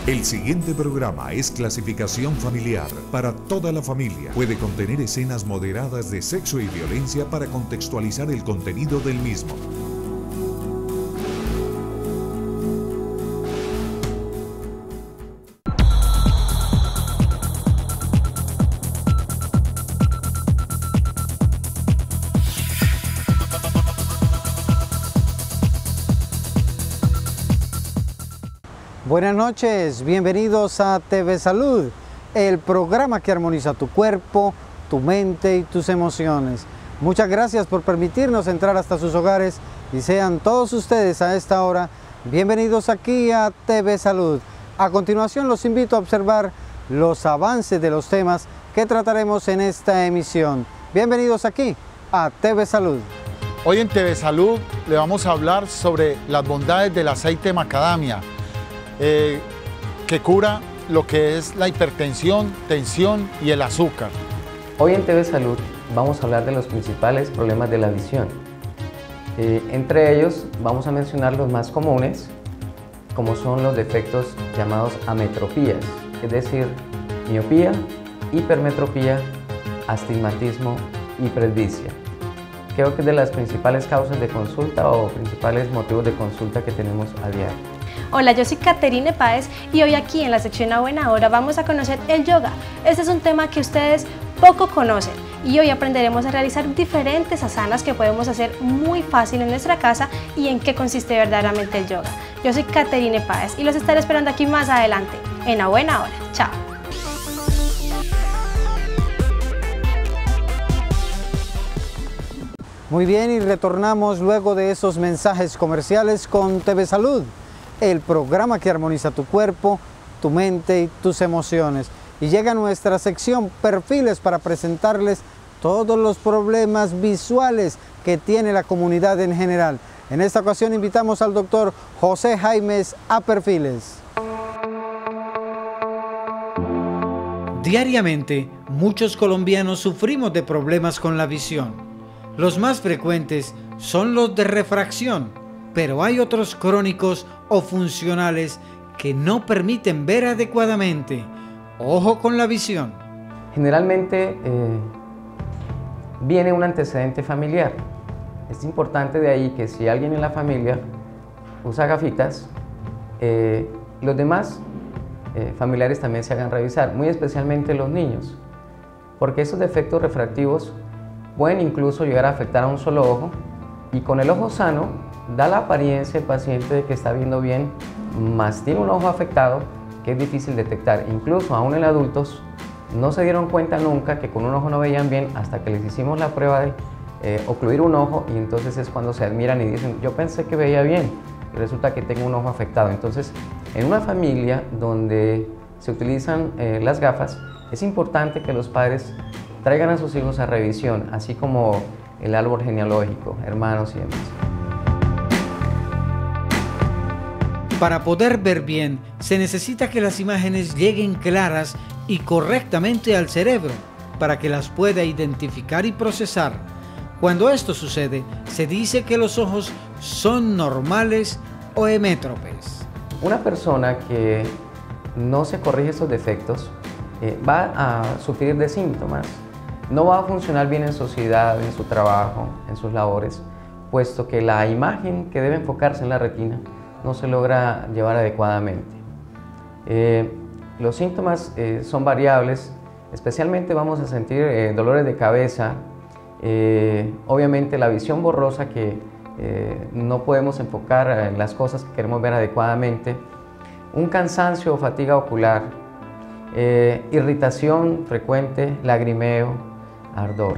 El siguiente programa es clasificación familiar para toda la familia. Puede contener escenas moderadas de sexo y violencia para contextualizar el contenido del mismo. Buenas noches, bienvenidos a TV Salud, el programa que armoniza tu cuerpo, tu mente y tus emociones. Muchas gracias por permitirnos entrar hasta sus hogares y sean todos ustedes a esta hora bienvenidos aquí a TV Salud. A continuación los invito a observar los avances de los temas que trataremos en esta emisión. Bienvenidos aquí a TV Salud. Hoy en TV Salud le vamos a hablar sobre las bondades del aceite de macadamia, que cura lo que es la hipertensión, tensión y el azúcar. Hoy en TV Salud vamos a hablar de los principales problemas de la visión. Entre ellos vamos a mencionar los más comunes, como son los defectos llamados ametropías, es decir, miopía, hipermetropía, astigmatismo y presbicia. Creo que es de las principales causas de consulta o principales motivos de consulta que tenemos a diario. Hola, yo soy Caterine Páez y hoy aquí en la sección A Buena Hora vamos a conocer el yoga. Este es un tema que ustedes poco conocen y hoy aprenderemos a realizar diferentes asanas que podemos hacer muy fácil en nuestra casa y en qué consiste verdaderamente el yoga. Yo soy Caterine Páez y los estaré esperando aquí más adelante en A Buena Hora. Chao. Muy bien, y retornamos luego de esos mensajes comerciales con TV Salud, el programa que armoniza tu cuerpo, tu mente y tus emociones. Y llega nuestra sección Perfiles para presentarles todos los problemas visuales que tiene la comunidad en general. En esta ocasión invitamos al doctor José Jaimes a Perfiles. Diariamente, muchos colombianos sufrimos de problemas con la visión. Los más frecuentes son los de refracción, pero hay otros crónicos o funcionales que no permiten ver adecuadamente. Ojo con la visión. Generalmente viene un antecedente familiar. Es importante de ahí que si alguien en la familia usa gafitas, los demás familiares también se hagan revisar, muy especialmente los niños, porque esos defectos refractivos pueden incluso llegar a afectar a un solo ojo y con el ojo sano da la apariencia el paciente de que está viendo bien, más tiene un ojo afectado que es difícil detectar. Incluso aún en adultos no se dieron cuenta nunca que con un ojo no veían bien hasta que les hicimos la prueba de ocluir un ojo y entonces es cuando se admiran y dicen yo pensé que veía bien y resulta que tengo un ojo afectado. Entonces en una familia donde se utilizan las gafas es importante que los padres traigan a sus hijos a revisión, así como el árbol genealógico, hermanos y demás. Para poder ver bien, se necesita que las imágenes lleguen claras y correctamente al cerebro, para que las pueda identificar y procesar. Cuando esto sucede, se dice que los ojos son normales o hemétropes. Una persona que no se corrige estos defectos va a sufrir de síntomas. No va a funcionar bien en sociedad, en su trabajo, en sus labores, puesto que la imagen que debe enfocarse en la retina no se logra llevar adecuadamente. Los síntomas son variables, especialmente vamos a sentir dolores de cabeza, obviamente la visión borrosa que no podemos enfocar en las cosas que queremos ver adecuadamente, un cansancio o fatiga ocular, irritación frecuente, lagrimeo, ardor.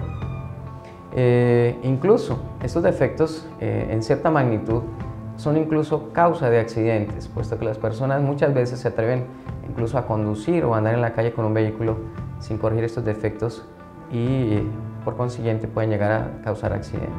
Incluso estos defectos en cierta magnitud son incluso causa de accidentes, puesto que las personas muchas veces se atreven incluso a conducir o a andar en la calle con un vehículo sin corregir estos defectos y por consiguiente pueden llegar a causar accidentes.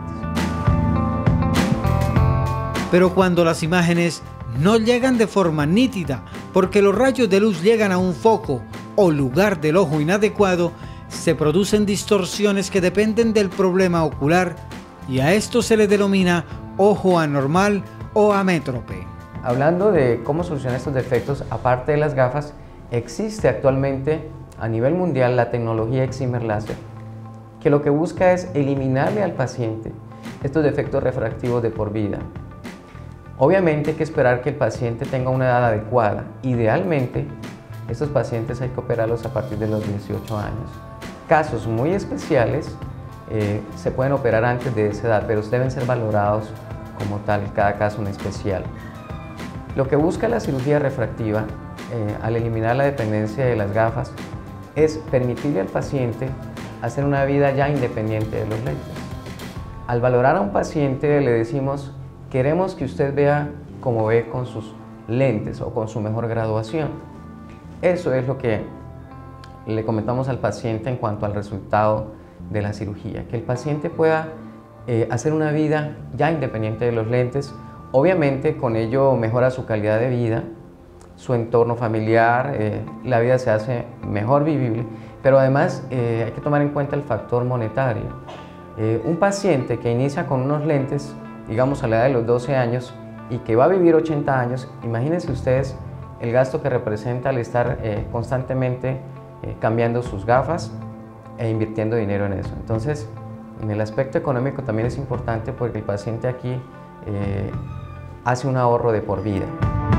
Pero cuando las imágenes no llegan de forma nítida porque los rayos de luz llegan a un foco o lugar del ojo inadecuado, se producen distorsiones que dependen del problema ocular y a esto se le denomina ojo anormal o amétrope. hablando de cómo solucionar estos defectos, aparte de las gafas, existe actualmente a nivel mundial la tecnología Excimer Láser, que lo que busca es eliminarle al paciente estos defectos refractivos de por vida. Obviamente hay que esperar que el paciente tenga una edad adecuada. Idealmente, estos pacientes hay que operarlos a partir de los 18 años. Casos muy especiales se pueden operar antes de esa edad, pero deben ser valorados como tal, cada caso en especial. Lo que busca la cirugía refractiva, al eliminar la dependencia de las gafas, es permitirle al paciente hacer una vida ya independiente de los lentes. Al valorar a un paciente le decimos, queremos que usted vea como ve con sus lentes o con su mejor graduación. Eso es lo que le comentamos al paciente en cuanto al resultado de la cirugía, que el paciente pueda hacer una vida ya independiente de los lentes. Obviamente con ello mejora su calidad de vida, su entorno familiar, la vida se hace mejor vivible, pero además hay que tomar en cuenta el factor monetario. Un paciente que inicia con unos lentes, digamos a la edad de los 12 años y que va a vivir 80 años, imagínense ustedes el gasto que representa al estar constantemente cambiando sus gafas e invirtiendo dinero en eso. Entonces, en el aspecto económico también es importante porque el paciente aquí hace un ahorro de por vida.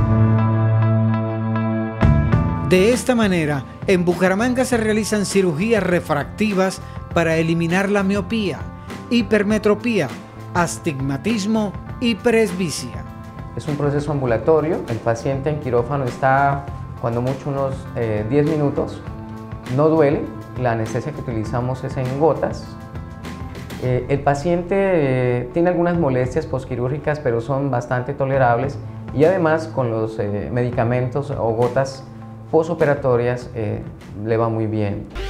De esta manera, en Bucaramanga se realizan cirugías refractivas para eliminar la miopía, hipermetropía, astigmatismo y presbicia. Es un proceso ambulatorio, el paciente en quirófano está cuando mucho unos 10 minutos, no duele, la anestesia que utilizamos es en gotas. El paciente tiene algunas molestias posquirúrgicas, pero son bastante tolerables y además con los medicamentos o gotas posoperatorias le va muy bien.